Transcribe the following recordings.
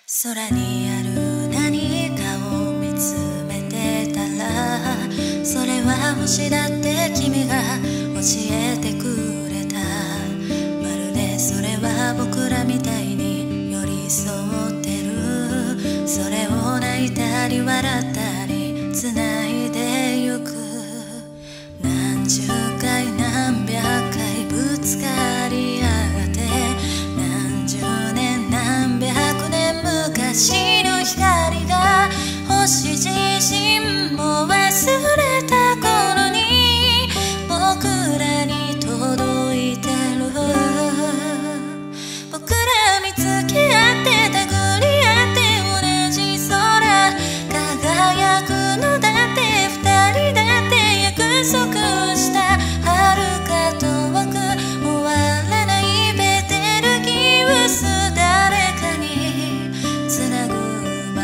空にある何かを見つめてたら、それは星だって君が教えてくれた。まるでそれは僕らみたいに寄り添ってる。それを泣いたり笑ったり繋いでゆく。何十回何百回ぶつかり合って、何十年何百年昔の光が星自身も忘れた頃に僕らに届いてる。僕ら見つけ合って手繰り合って同じ空輝くのだって、二人だって約束した遥か遠く終わらないベテルギウス、誰かにつなぐ魔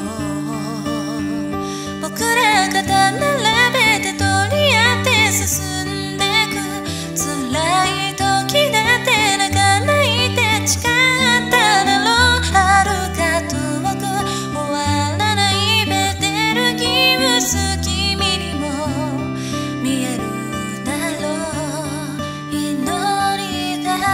法。僕ら肩並べて取り合って進んでく。辛い時だって泣かないで誓っただろう。遥か遠く終わらないベテルギウス、君にも見えるだろう。祈りが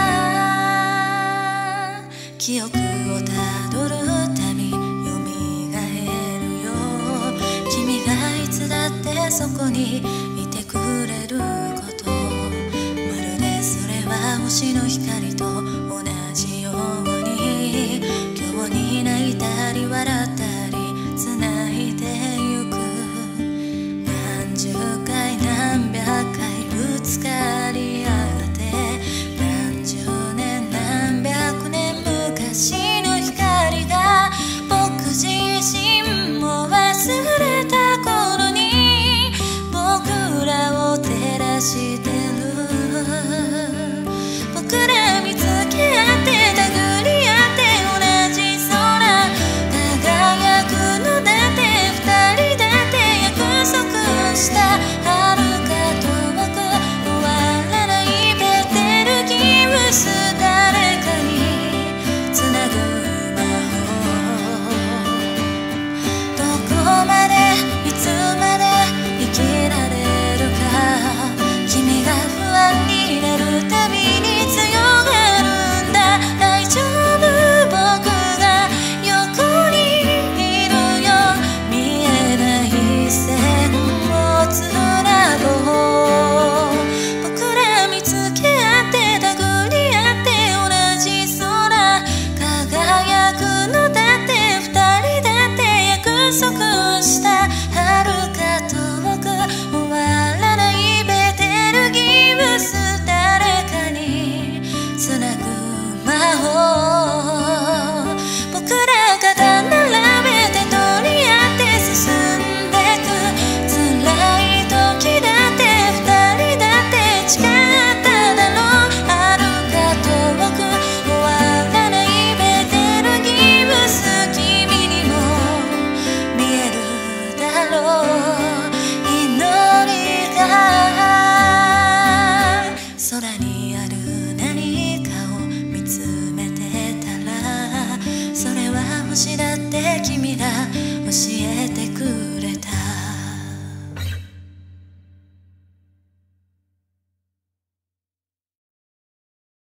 記憶をたどるたびよみがえるよ。君がいつだってそこにいてくれること、まるでそれは星の光と同じように、今日に泣いたり笑ったり繋いでゆく。何十回何百回ぶつかり合って何十年何百年昔の光が僕自身も忘れた頃に僕らを照らしてる。僕ら見つけ合って手繰り合って同じ空輝くのだって、二人だって約束した遥か遠く終わらないベテルギウス、誰かにつなぐ魔法。どこまでいつまで生きられるか、君が不安になるたびに強がるんだ。大丈夫、僕が横にいるよ。見えない線をつなごう。僕ら見つけ合って手繰り合って同じ空輝くのだって、二人だって約束した遥か遠く終わらないベテルギウス、誰かにつなぐ魔法。